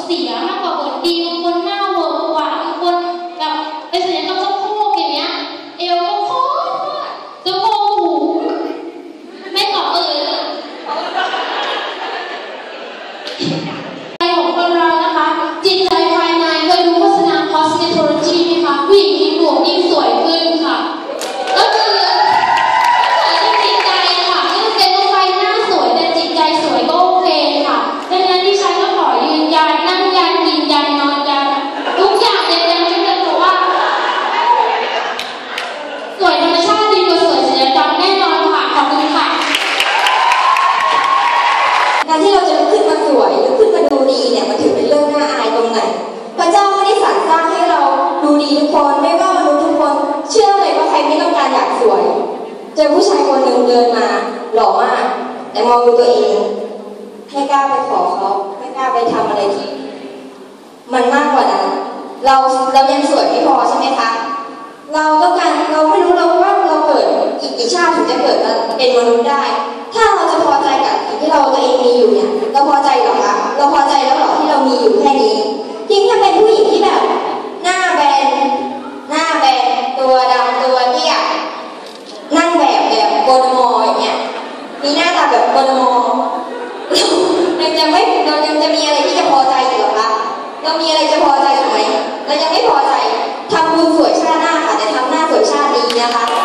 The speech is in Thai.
เสียมากกว่าบทดีบางคนหน้าเวิร์กกว่าบางคนแบบเป็นสัญญกรรมสะโพกอย่างเงี้ยเอวก็โคตรสะโพกหูไม่ตอบเลยใจของคนเรานะคะจิตใจภายในเคยดูโฆษณา cosmetology ไหมคะผู้หญิงยิ่งบวกยิ่งสวยขึ้นค่ะก็คือจิตใจค่ะไม่จำเป็นต้องใครหน้าสวยแต่จิตใจสวยก็โอเคค่ะดังนั้นดิฉันก็ขอยืนยันนั่งยันกินยันนอนยันทุกอย่างยันยันไม่เป็นเพราะว่าสวยธรรมชาติดีกว่าสวยศัลยกรรมแน่นอนค่ะขอบคุณค่ะการที่เราจะลุกขึ้นมาสวยลุกขึ้นมาดูดีเนี่ยมันถือเป็นเรื่องน่าอายตรงไหนพระเจ้าไม่ได้สรรสร้างให้เราดูดีทุกคนไม่ว่ามนุษย์ทุกคนเชื่อเลยว่าใครไม่ต้องการอยากสวยเจอผู้ชายคนหนึ่งเดินมาหล่อมากแต่มองดูตัวเองไม่กล้าไปขอเขาไม่กล้าไปทำอะไรที่มันมากกว่านั้นเรายังสวยไม่พอใช่ไหมคะเราต้องการเราไม่รู้เราว่าเราเกิดอีกกี่ชาติถึงจะเกิดเป็นมนุษย์ได้ถ้าเราจะพอใจกับสิ่งที่เราตัวเองมีอยู่เนี่ยเราพอใจหรอคะเราพอใจแล้วหรอที่เรามีอยู่แค่นี้ทิ้งถ้าเป็นผู้หญิงที่แบบหน้าแบนตัวดำตัวเตี้ยนั่งแบบโกนมออย่างเงี้ยมีหน้าตาแบบโกนมอเรายังจะมีอะไรที่จะพอใจอยู่หรอคะเรามีอะไรจะพอใจอยู่ไหมเรายังไม่พอใจทำบุญสวยชาติหน้าค่ะแต่ทำหน้าสวยชาตินี้นะคะ